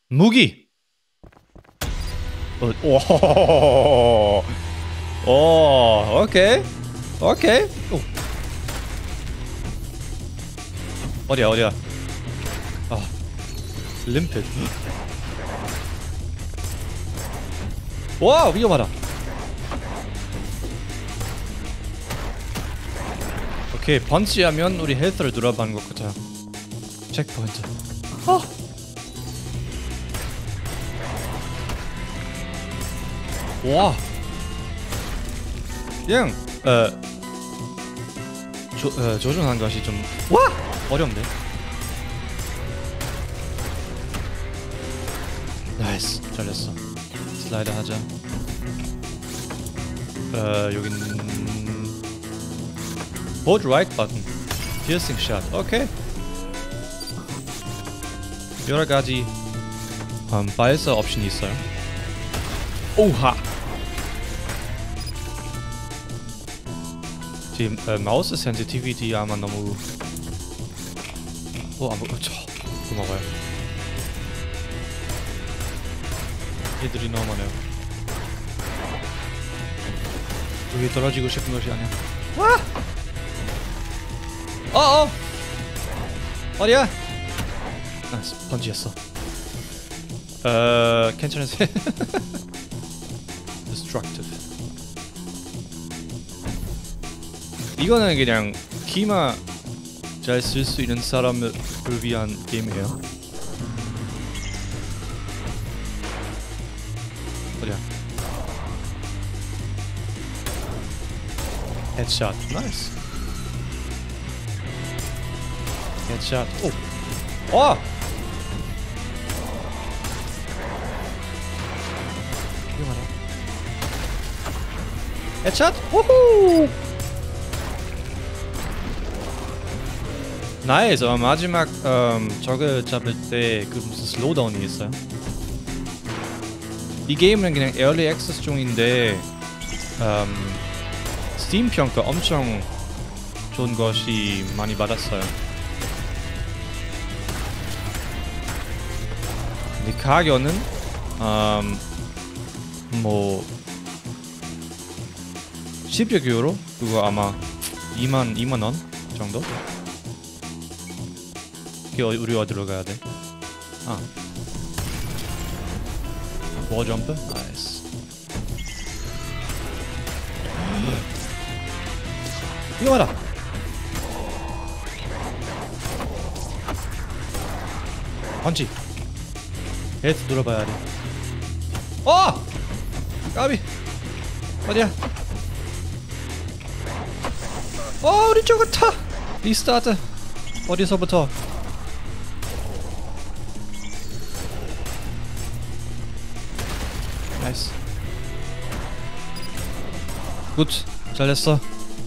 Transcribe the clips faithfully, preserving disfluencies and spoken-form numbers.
무기. 어, 오, 오, 오케이, 오케이. 오. 어디야, 어디야? 아, 림핏. 와, 위험하다. 오케이, 펀치하면 우리 헬스를 늘어가는 것 같아요. 체크포인트. 아. 와. 그냥 어, 조, 어, 조준한 것이 좀 와! 어려운데. 나이스, 잘렸어. 슬라이드 하자. 어, 여긴 hold right button. piercing shot. 오케이. 여러 가지 음, 발사 옵션이 있어요. 오하. 지금 어, 마우스 센시티비티 아마 너무 어, 안 먹어. 저 고마워요. 얘들이 너무 많아요. 여기 떨어지고 싶은 것이 아니야. 와! 어어! 어디야? 아, 펀치였어. 어, 괜찮으세요? Destructive. 이거는 그냥 키마 잘 쓸 수 있는 사람을 위한 게임이에요. 어디야? 헤드샷. 나이스. 헤드샷. 오! 와! 위험하다. 헤드샷! 우후! 나이스. 어, 마지막 음, 적을 잡을 때 그 무슨 슬로우다운이 있어요. 이 게임은 그냥 에얼리 액세스 중인데 음, 스팀 평가 엄청 좋은 것이 많이 받았어요. 근데 가격은 음, 뭐 십육 유로? 그거 아마 이만 이만 원 정도? 우리 어디로 가야 돼? 아, 워 점프? 나이스. 위험하다. 펀치. 헤드 눌러봐야 돼. 어! 까비. 어디야? 어, 우리 쪽은 타. 리스타트. 어디서부터? 나이스. 굿. 잘했어.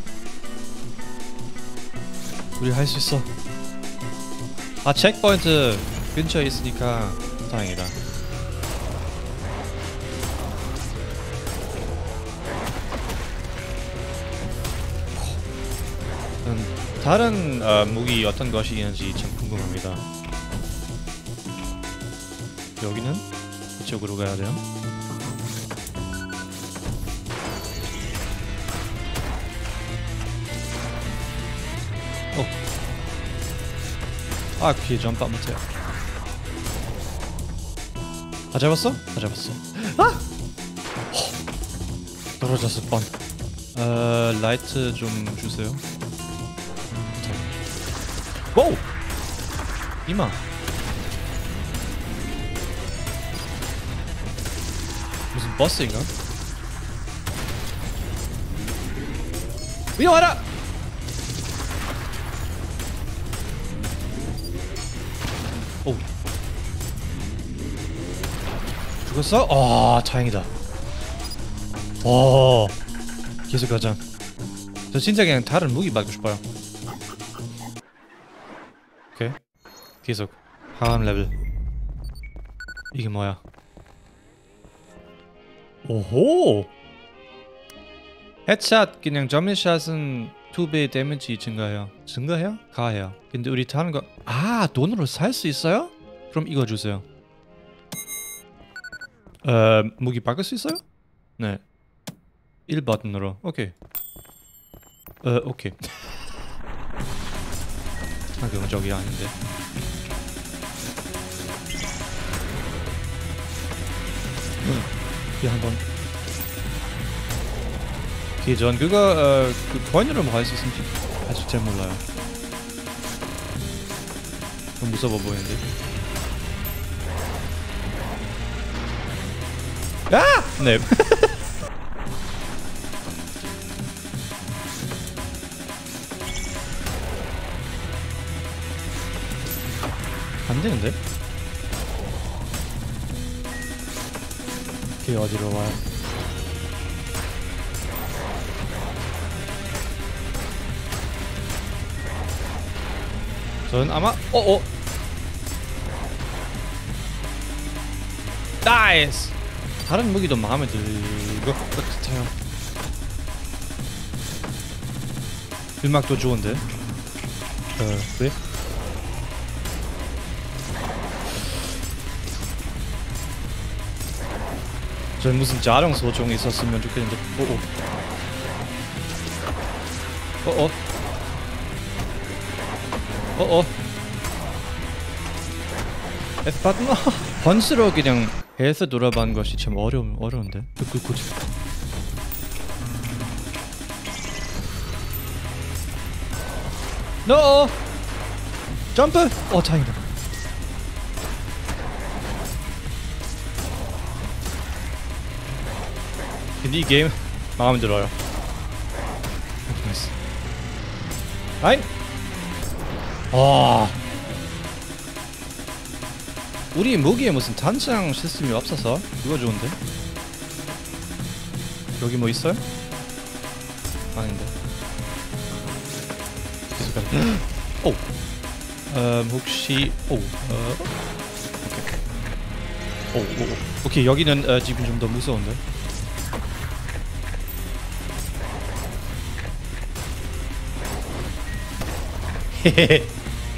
우리 할 수 있어. 아, 체크포인트 근처에 있으니까 다행이다. 음, 다른 어, 무기 어떤 것이 있는지 참 궁금합니다. 여기는 이쪽으로 가야 돼요. 어. 아, 귀에 점프 안 못해요. 다 잡았어? 다 잡았어. 아! 허. 떨어졌을 뻔. 어, 라이트 좀 주세요. 오! 이마. 무슨 버스인가? 위험하다! 오. 죽었어? 아, 다행이다. 오. 계속 가자. 저 진짜 그냥 다른 무기 받고 싶어요. 오케이. 계속. 하람 레벨. 이게 뭐야? 오호! 헤드샷 그냥 점미샷은 두 배 데미지 증가해요. 증가해요? 가해요. 근데 우리 다른 거 아, 돈으로 살 수 있어요? 그럼 이거 주세요. 어, 무기 바꿀 수 있어요? 네. 일 버튼으로. 오케이. 어, 오케이. 아, 그건 저기 아닌데. 이 한번. 오케이, 전 그거 어, 그 코인으로 뭐 할 수 있는지 아직 잘 몰라요. 좀 무서워 보이는데. 아! 네. 안 되는데? 오케이, 어디로 와요? 전 아마 어어 나이스! 다른 무기도 마음에 들 것 같아요. 음악도 좋은데. 어, 왜? 전 무슨 자동 소총이 있었으면 좋겠는데. 오오. 어어. 어어. F 버튼. 번스로 그냥 해서 돌아가는 것이 참 어려 어려운데. 그 굳이. 노. 점프. 어, 다행이다. 근데 이 게임 마음에 들어요. 나이스. 아이. 아. 우리 무기에 무슨 단창 시스템이 없어서 그거 좋은데. 여기 뭐 있어요? 아닌데. 계속 가네. 오. 음, 혹시 오. 어. 오케이. 오, 오, 오. 오케이, 여기는 어, 지금 좀 더 무서운데. 헤헤헤.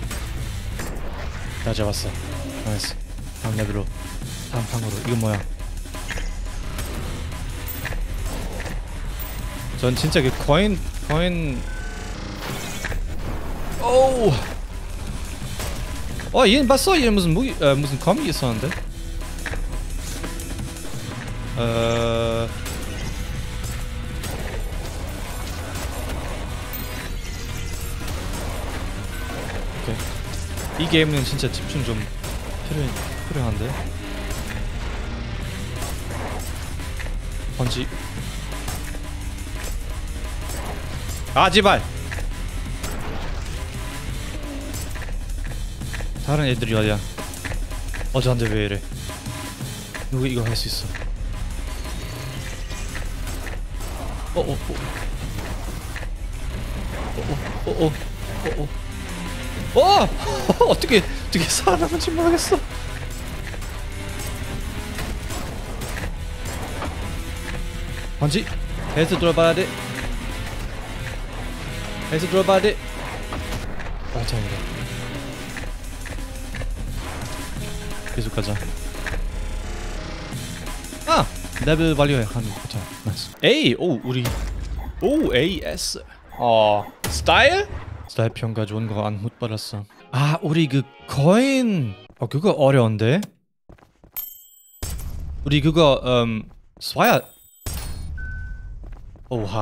다 잡았어. 나이스. 다음 레벨로. 다음 방으로. 이건 뭐야? 전 진짜 그 코인 코인. 오우. 어, 얘는 봤어? 얘는 무슨 무기 어, 무슨 검이 있었는데? 어. 오케이. 이 게임은 진짜 집중 좀 필요 필요한데. 번지. 아, 제발. 다른 애들이 어디야? 어, 저한테 왜 이래? 누구 이거 할 수 있어? 어, 어, 어. 어, 어, 어, 어, 어, 어! 어떻게 어떻게 살아남은지 모르겠어. 번지. 해서 돌아봐야 돼. 해서 돌아봐야 돼. 아, 다행이다. 계속 가자. 아! 레벨 완료해. 한국. 자, 나이스. A! 오, 우리. 오, 에이에스. 어, 스타일? 스타일 평가 좋은 거 안 못 받았어. 아, 우리 그 코인. 어, 그거 어려운데? 우리 그거 음 쏴야. 오하.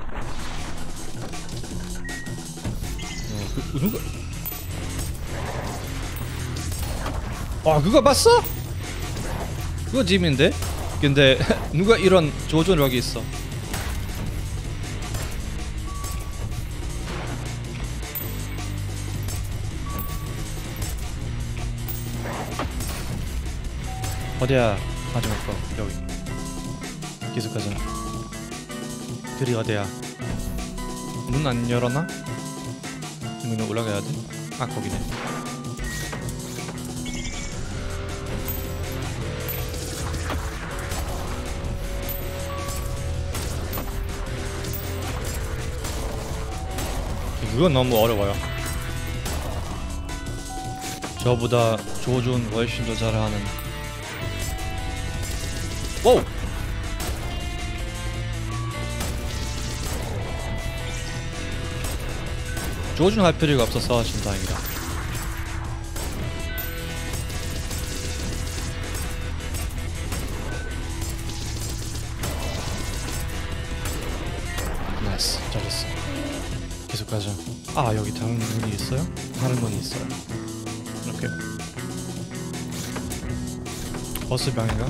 어, 그, 누가? 아, 그거 봤어? 그거 재밌는데? 근데 누가 이런 조준력이 있어? 어디야? 마지막 거 여기. 계속 가자. 길이 어디야? 문 안 열었나? 여기는 올라가야 돼? 아, 거기네. 그건 너무 어려워요. 저보다 조준 훨씬 더 잘하는. 오! 조준할 필요가 없어서 좀 다행이다. 나이스, 잘했어. 계속 가자. 아, 여기 다른 문이 있어요? 다른 문이 있어요. 이렇게 버스 방인가?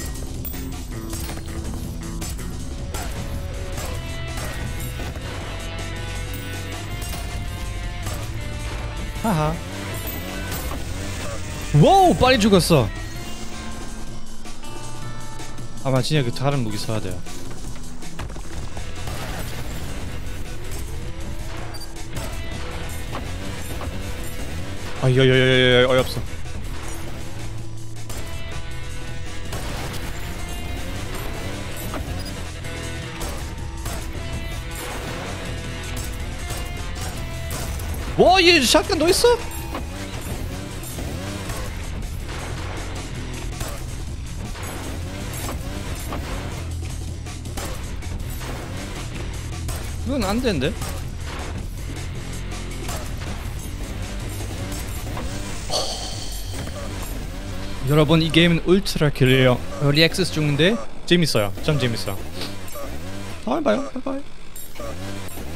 하하. 와우, 빨리 죽었어. 아마 진짜 그 다른 무기 써야 돼요. 아, 여여여여 어이없어. 와, 얘 샷건 너 있어? 그건 안 되는데. 여러분, 이 게임은 울트라 길래요. 얼리 액세스 중인데 재밌어요. 참 재밌어. 다음에 봐요. 바이바이.